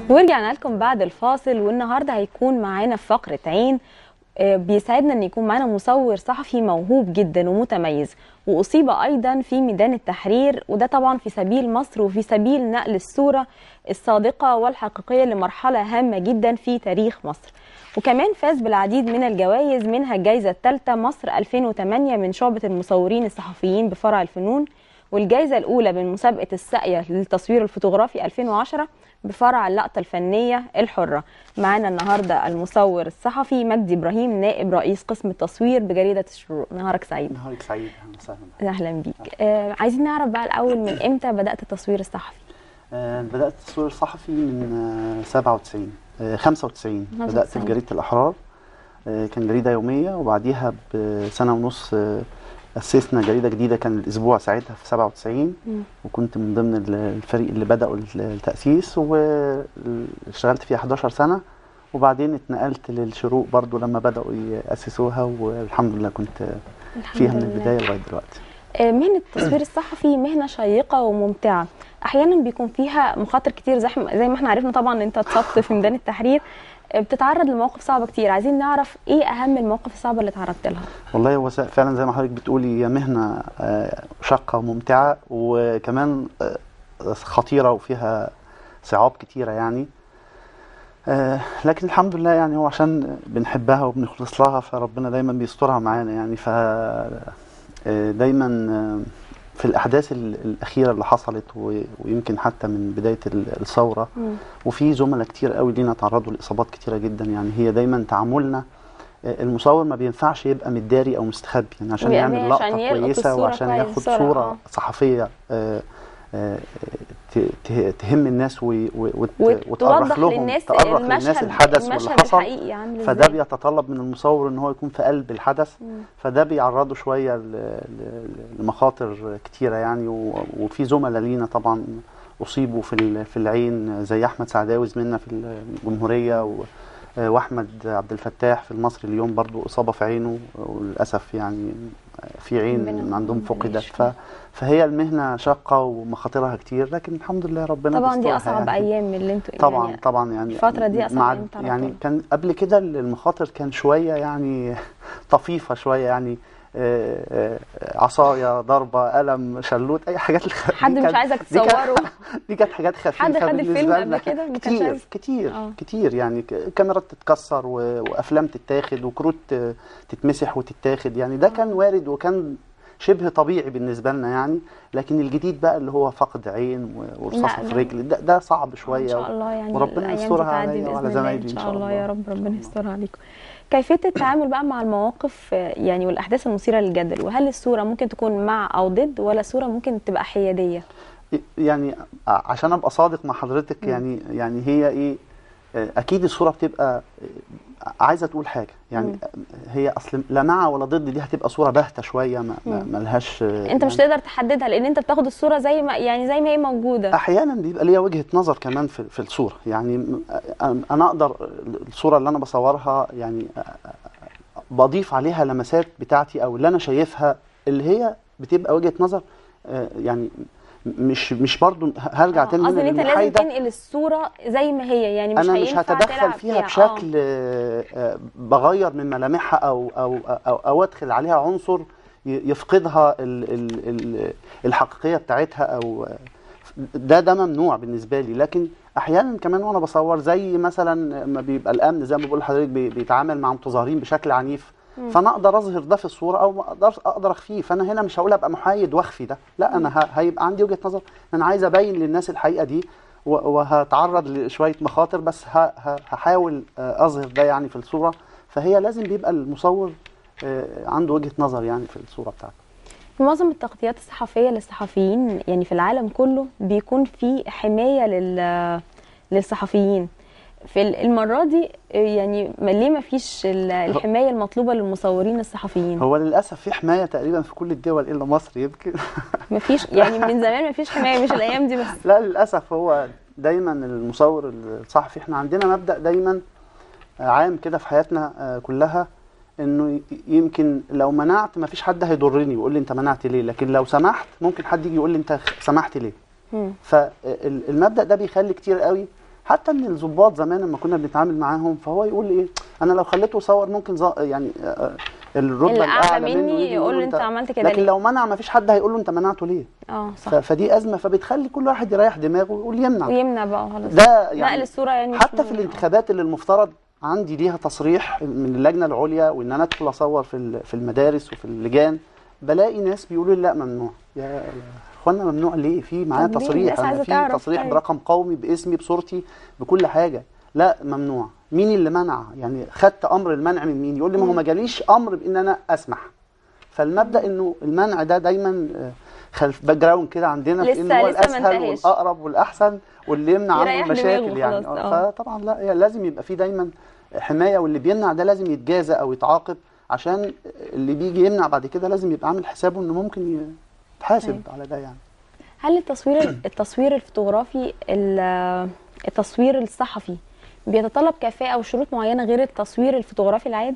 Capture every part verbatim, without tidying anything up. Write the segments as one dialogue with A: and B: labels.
A: ورجعنا لكم بعد الفاصل، والنهارده هيكون معانا في فقرة عين. بيسعدنا ان يكون معانا مصور صحفي موهوب جدا ومتميز، واصيب ايضا في ميدان التحرير، وده طبعا في سبيل مصر وفي سبيل نقل الصورة الصادقة والحقيقية لمرحلة هامة جدا في تاريخ مصر. وكمان فاز بالعديد من الجوائز، منها الجائزة الثالثة مصر ألفين وثمانية من شعبة المصورين الصحفيين بفرع الفنون، والجائزة الأولى من مسابقة الساقية للتصوير الفوتوغرافي ألفين وعشرة بفرع اللقطة الفنية الحرة. معانا النهاردة المصور الصحفي مجدي إبراهيم، نائب رئيس قسم التصوير بجريدة الشروق. نهارك سعيد.
B: نهارك سعيد، أهلا وسهلا.
A: أهلا بيك. آه عايزين نعرف بقى الأول، من إمتى بدأت التصوير الصحفي؟
B: آه بدأت التصوير الصحفي من آه سبعة وتسعين آه خمسة وتسعين بدأت في جريدة الأحرار. آه كان جريدة يومية، وبعديها بسنة ونص آه أسسنا جريدة جديدة، كان الأسبوع ساعتها في سبعة وتسعين، وكنت من ضمن الفريق اللي بدأوا التأسيس، واشتغلت فيها حداشر سنة، وبعدين اتنقلت للشروق برضو لما بدأوا يأسسوها، والحمد لله كنت فيها من البداية لغاية دلوقتي.
A: مهنة التصوير الصحفي مهنة شيقة وممتعة، أحيانا بيكون فيها مخاطر كتير، زي زي ما احنا عرفنا طبعا ان انت اتصبت في ميدان التحرير، بتتعرض لمواقف صعبة كتير. عايزين نعرف ايه أهم المواقف الصعبة اللي تعرضت لها؟
B: والله هو فعلا زي ما حضرتك بتقولي، هي مهنة شاقة وممتعة، وكمان خطيرة وفيها صعاب كتيرة يعني، لكن الحمد لله يعني هو عشان بنحبها وبنخلص لها، فربنا دايما بيسترها معانا يعني. ف دايما في الأحداث الأخيرة اللي حصلت، ويمكن حتى من بداية الثورة، وفي زملاء كتير قوي لينا تعرضوا لإصابات كتيرة جدا يعني. هي دايما تعاملنا، المصور ما بينفعش يبقى متداري أو مستخبي يعني، عشان يعمل لقطة كويسة وعشان ياخد صورة صحفية تهم الناس وتقرخ لهم،
A: للناس
B: تقرخ للناس الحدث واللي حصل. فده
A: ازاي؟
B: بيتطلب من المصور ان هو يكون في قلب الحدث، مم. فده بيعرضه شويه لمخاطر كتيره يعني. وفي زملاء لينا طبعا اصيبوا في في العين، زي احمد سعداوي زميلنا في الجمهوريه، واحمد عبد الفتاح في المصري اليوم برضو اصابه في عينه، وللاسف يعني في عين عندهم فقدت. فهي المهنه شاقه ومخاطرها كتير، لكن الحمد لله ربنا
A: طبعا دي اصعب
B: يعني.
A: ايام اللي انتوا
B: طبعا
A: يعني
B: طبعا يعني
A: الفتره دي اصعب
B: مع
A: ايام
B: يعني. كان قبل كده المخاطر كان شويه يعني طفيفه شويه يعني، عصايه، ضربه، قلم، شلوت، اي حاجات الخ...
A: حد مش عايزك تصوره.
B: دي كانت حاجات خفيفه.
A: حد خد الفيلم قبل كده
B: كتير عايز... كتير أوه. كتير يعني، كاميرات تتكسر وافلام تتاخد وكروت تتمسح وتتاخد يعني. ده كان وارد وكان شبه طبيعي بالنسبه لنا يعني. لكن الجديد بقى اللي هو فقد عين ورصاص في رجل، ده, ده صعب شويه.
A: ان شاء الله يعني،
B: وربنا يسترها عليا وعلى زمايلي
A: ان شاء الله يا رب. ربنا يسترها عليكم. كيفيه التعامل بقى مع المواقف يعني والاحداث المثيره للجدل، وهل الصوره ممكن تكون مع او ضد، ولا الصوره ممكن تبقى حياديه؟
B: يعني عشان ابقى صادق مع حضرتك يعني م. يعني هي ايه، اكيد الصوره بتبقى عايزه تقول حاجه يعني. مم. هي اصل لا مع ولا ضد، دي هتبقى صوره باهته شويه، ما ملهاش.
A: انت
B: يعني
A: مش تقدر تحددها، لان انت بتاخد الصوره زي ما يعني زي ما هي موجوده.
B: احيانا بيبقى ليها وجهه نظر كمان في في الصوره يعني. انا اقدر الصوره اللي انا بصورها يعني بضيف عليها لمسات بتاعتي، او اللي انا شايفها اللي هي بتبقى وجهه نظر يعني. مش مش برضو هرجع تاني
A: قصدي ان انت لازم تنقل الصوره زي ما هي يعني. مش
B: انا مش هتدخل فيها, فيها بشكل آه. بغير من ملامحها او او او, أو ادخل عليها عنصر يفقدها ال ال ال الحقيقيه بتاعتها، او ده ده ممنوع بالنسبه لي. لكن احيانا كمان وانا بصور، زي مثلا ما بيبقى الامن زي ما بقول لحضرتك بيتعامل مع متظاهرين بشكل عنيف، فانا اقدر اظهر ده في الصوره او اقدر اقدر اخفيه. فانا هنا مش هقول ابقى محايد واخفي ده، لا، انا هيبقى عندي وجهه نظر، انا عايز ابين للناس الحقيقه دي، وهتعرض لشويه مخاطر، بس هحاول اظهر ده يعني في الصوره. فهي لازم بيبقى المصور عنده وجهه نظر يعني في الصوره بتاعته.
A: في معظم التغطيات الصحفيه للصحفيين يعني في العالم كله بيكون في حمايه لل للصحفيين. في المرة دي يعني ليه ما فيش الحماية المطلوبة للمصورين الصحفيين؟
B: هو للأسف في حماية تقريبا في كل الدول إلا مصر يمكن.
A: ما فيش يعني، من زمان ما فيش حماية، مش الأيام دي بس.
B: لا للأسف، هو دايما المصور الصحفي، احنا عندنا مبدأ دايما عام كده في حياتنا كلها، انه يمكن لو منعت ما فيش حد هيضرني ويقول لي انت منعت ليه، لكن لو سمحت ممكن حد يجي يقول لي انت سمحت ليه. فالمبدأ ده بيخلي كتير قوي حتى من الضباط زمان لما كنا بنتعامل معاهم، فهو يقول ايه، انا لو خليته يصور ممكن زا يعني الرتبه الاعلى منه
A: مني يقول له انت عملت كده
B: لكن
A: ليه؟
B: لو منع ما فيش حد هيقول له انت منعته ليه.
A: اه صح.
B: فدي ازمه، فبتخلي كل واحد يريح دماغه ويقول يمنع
A: ويمنع بقى خلاص.
B: ده يعني
A: نقل الصوره يعني
B: حتى في الانتخابات اللي المفترض عندي ليها تصريح من اللجنه العليا وان انا ادخل اصور في في المدارس وفي اللجان، بلاقي ناس بيقولوا لي لا ممنوع. يا اخوانا ممنوع ليه؟ في معايا تصريح، انا في تصريح طيب. برقم قومي باسمي بصورتي بكل حاجه. لا ممنوع. مين اللي منع؟ يعني خدت امر المنع من مين؟ يقول لي ما هو ما جاليش امر بان انا اسمح. فالمبدا انه المنع ده دايما خلف باك جراوند كده عندنا في انه هو الاسهل والاقرب والاحسن واللي يمنع عنه المشاكل يعني. فطبعا لا، لازم يبقى في دايما حمايه، واللي بيمنع ده لازم يتجازى او يتعاقب، عشان اللي بيجي يمنع بعد كده لازم يبقى عامل حسابه انه ممكن يتحاسب على ده يعني.
A: هل التصوير التصوير الفوتوغرافي التصوير الصحفي بيتطلب كفاءة وشروط معينة غير التصوير الفوتوغرافي العادي؟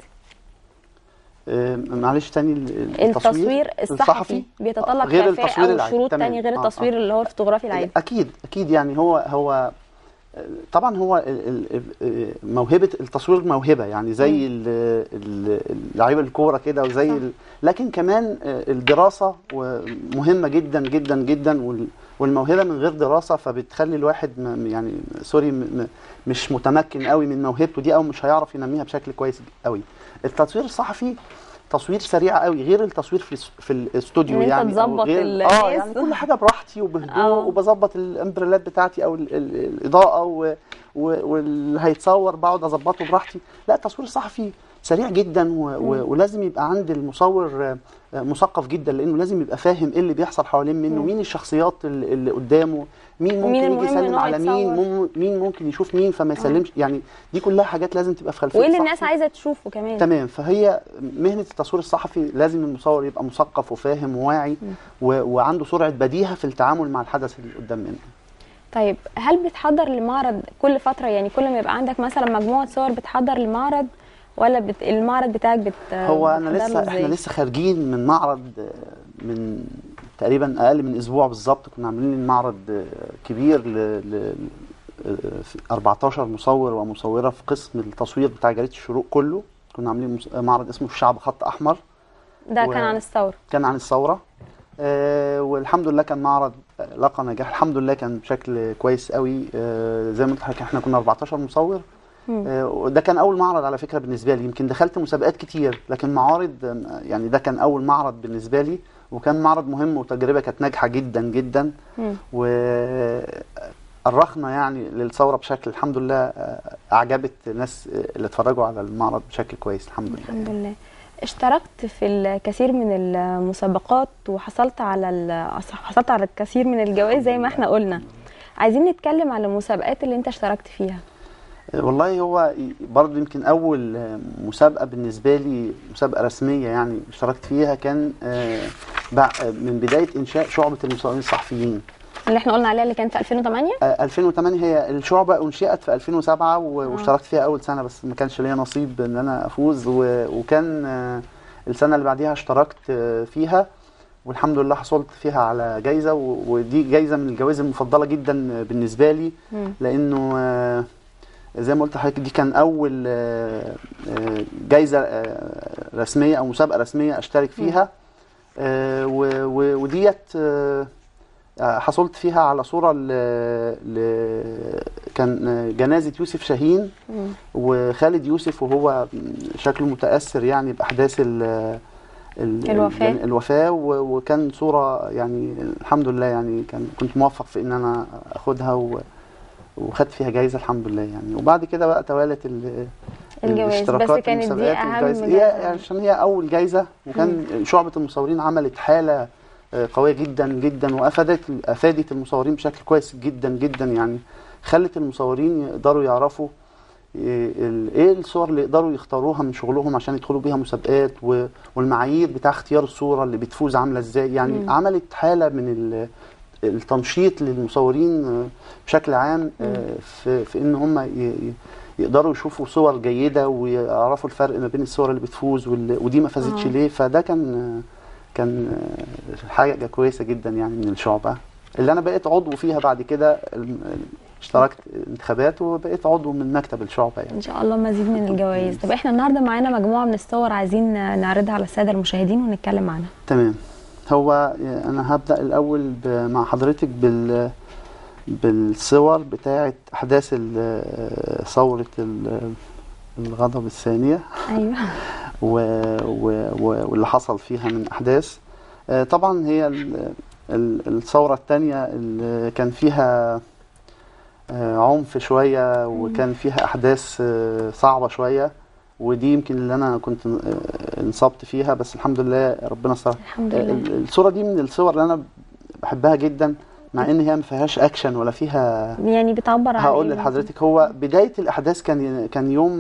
B: آه معلش تاني،
A: التصوير, التصوير الصحفي, الصحفي بيتطلب غير كفاءة وشروط تانية غير التصوير آه. اللي هو الفوتوغرافي العادي.
B: اكيد اكيد يعني هو هو طبعا هو موهبه التصوير موهبه يعني زي لعيبه الكوره كده وزي ال... لكن كمان الدراسه مهمه جدا جدا جدا، والموهبه من غير دراسه فبتخلي الواحد يعني سوري مش متمكن قوي من موهبته دي، او مش هيعرف ينميها بشكل كويس قوي. التصوير الصحفي تصوير سريع قوي غير التصوير في في الاستوديو يعني،
A: تظبط
B: غير اه يعني كل حاجه براحتي وبهدوء وبظبط الامبريلات بتاعتي او ال ال الاضاءه واللي هيتصور بقعد اظبطه براحتي. لا التصوير الصحفي سريع جدا ولازم يبقى عند المصور مثقف جدا، لانه لازم يبقى فاهم ايه اللي بيحصل حوالين منه، مين الشخصيات اللي قدامه، مين ممكن يجي يسلم على مين، مين ممكن يشوف مين فما يسلمش. يعني دي كلها حاجات لازم تبقى في خلفيه
A: وايه اللي الناس عايزه تشوفه كمان.
B: تمام. فهي مهنه التصوير الصحفي لازم المصور يبقى مثقف وفاهم وواعي وعنده سرعه بديهه في التعامل مع الحدث اللي قدام منه.
A: طيب هل بتحضر لمعرض كل فتره؟ يعني كل ما يبقى عندك مثلا مجموعه صور بتحضر لمعرض، ولا بت... المعرض بتاعك بت
B: هو انا لسه احنا لسه خارجين من معرض من تقريبا اقل من اسبوع بالظبط. كنا عاملين معرض كبير ل, ل... أربعتاشر مصور ومصوره في قسم التصوير بتاع جريده الشروق كله. كنا عاملين معرض اسمه الشعب خط احمر،
A: ده و... كان عن الثوره
B: كان عن الثوره آه والحمد لله كان معرض لقى نجاح الحمد لله، كان بشكل كويس قوي. آه زي ما قلت لحضرتك احنا كنا أربعتاشر مصور. آه ده كان اول معرض على فكره بالنسبه لي، يمكن دخلت مسابقات كتير لكن معارض يعني ده كان اول معرض بالنسبه لي، وكان معرض مهم وتجربه كانت ناجحه جدا جدا. وأرخنا يعني للثوره بشكل الحمد لله اعجبت الناس اللي اتفرجوا على المعرض بشكل كويس الحمد لله.
A: الحمد لله. اشتركت في الكثير من المسابقات وحصلت على حصلت على الكثير من الجوائز زي ما احنا قلنا. عايزين نتكلم على المسابقات اللي انت اشتركت فيها.
B: والله هو برضه يمكن اول مسابقه بالنسبه لي مسابقه رسميه يعني اشتركت فيها كان من بدايه انشاء شعبه المصورين الصحفيين
A: اللي احنا قلنا عليها اللي كانت في ألفين وثمانية.
B: ألفين وثمانية هي الشعبه انشئت في ألفين وسبعة واشتركت فيها اول سنه، بس ما كانش ليا نصيب ان انا افوز، وكان السنه اللي بعديها اشتركت فيها والحمد لله حصلت فيها على جايزه، ودي جايزه من الجوائز المفضله جدا بالنسبه لي لانه زي ما قلت لحضرتك دي كان اول جايزه رسميه او مسابقه رسميه اشترك فيها. وديت حصلت فيها على صوره ل... ل... كان جنازه يوسف شاهين وخالد يوسف وهو شكله متاثر يعني باحداث ال... ال...
A: الوفاه
B: الوفاه وكان صوره يعني الحمد لله يعني كان كنت موفق في ان انا اخدها و... وخدت فيها جايزه الحمد لله يعني. وبعد كده بقى توالت
A: الجوائز، بس كانت دي اهم
B: هي عشان هي اول جايزه، وكان مم. شعبه المصورين عملت حاله قويه جدا جدا وافادت افادت المصورين بشكل كويس جدا جدا يعني، خلت المصورين يقدروا يعرفوا ايه الصور اللي يقدروا يختاروها من شغلهم عشان يدخلوا بيها مسابقات، والمعايير بتاع اختيار الصوره اللي بتفوز عامله ازاي يعني. مم. عملت حاله من التنشيط للمصورين بشكل عام في, في ان هم يقدروا يشوفوا صور جيده ويعرفوا الفرق ما بين الصور اللي بتفوز ودي ما فازتش ليه. فده كان كان حاجه كويسه جدا يعني من الشعبه اللي انا بقيت عضو فيها بعد كده اشتركت انتخابات وبقيت عضو من مكتب الشعبة يعني.
A: ان شاء الله مزيد من الجوائز. طب احنا النهارده معانا مجموعه من الصور عايزين نعرضها على الساده المشاهدين ونتكلم عنها.
B: تمام. هو انا هبدأ الاول مع حضرتك بال بالصور بتاعه احداث ثورة الغضب الثانية.
A: ايوه.
B: و... و... واللي حصل فيها من احداث. طبعا هي الثورة الثانية اللي كان فيها عنف شوية وكان فيها أحداث صعبة شوية، ودي يمكن اللي أنا كنت انصبت فيها، بس الحمد لله ربنا ستر.
A: الحمد لله.
B: الصورة دي من الصور اللي أنا بحبها جدا، مع إن هي ما فيهاش أكشن ولا فيها،
A: يعني بتعبر عن
B: هقول
A: إيه؟
B: لحضرتك. هو بداية الأحداث كان كان يوم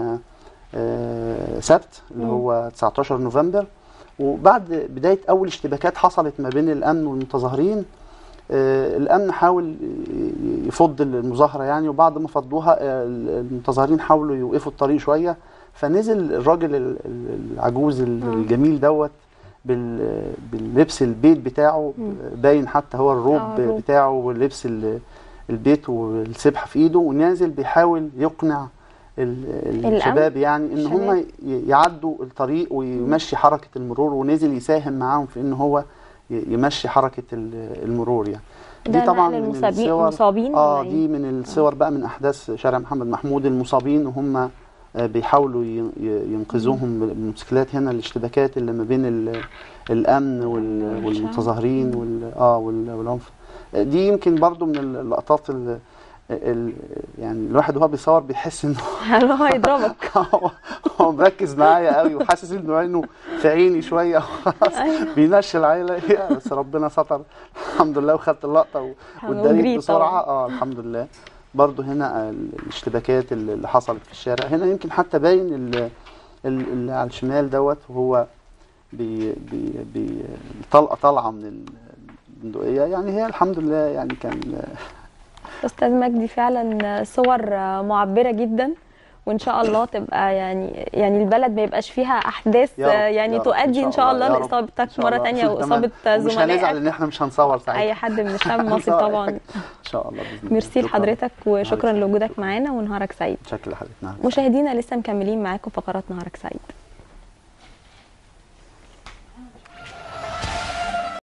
B: سبت اللي هو تسعتاشر نوفمبر، وبعد بداية أول اشتباكات حصلت ما بين الأمن والمتظاهرين. آه الأمن حاول يفض المظاهرة يعني، وبعد ما فضوها آه المتظاهرين حاولوا يوقفوا الطريق شوية، فنزل الراجل العجوز الجميل دوت باللبس البيت بتاعه، باين حتى هو الروب بتاعه ولبس البيت والسبحة في ايده، ونازل بيحاول يقنع الشباب يعني ان هم يعدوا الطريق ويمشي حركة المرور، ونزل يساهم معاهم في ان هو يمشي حركة المرور يعني.
A: دي طبعا من المصابين.
B: اه دي من الصور بقى من احداث شارع محمد محمود، المصابين وهم بيحاولوا ينقذوهم بالموتوسيكلات. هنا الاشتباكات اللي ما بين الامن والمتظاهرين وال اه والعنف. دي يمكن برضو من اللقطات اللي ال يعني الواحد وهو بيصور بيحس انه
A: هو هيضربك.
B: هو مركز معايا قوي وحاسس انه عينه في عيني شويه وخلاص بينشل عيله، بس ربنا ستر الحمد لله وخدت اللقطه واتداريت بسرعه. اه الحمد لله. برضو هنا الاشتباكات اللي حصلت في الشارع، هنا يمكن حتى باين اللي على الشمال دوت وهو بي بي بي طلقه طالعه من البندقيه يعني. هي الحمد لله يعني كان.
A: استاذ مجدي فعلا صور معبره جدا، وان شاء الله تبقى يعني يعني البلد ما يبقاش فيها احداث يعني تؤدي ان شاء الله لاصابتك مره ثانيه واصابه زملائك.
B: مش هنزعل ان احنا مش هنصور ساعتها
A: اي حد من الشعب المصري طبعا.
B: ان شاء الله باذن الله.
A: ميرسي لحضرتك وشكرا لوجودك معانا ونهارك سعيد.
B: شكرا لحضرتك.
A: مشاهدينا لسه مكملين معاكم فقرات نهارك سعيد.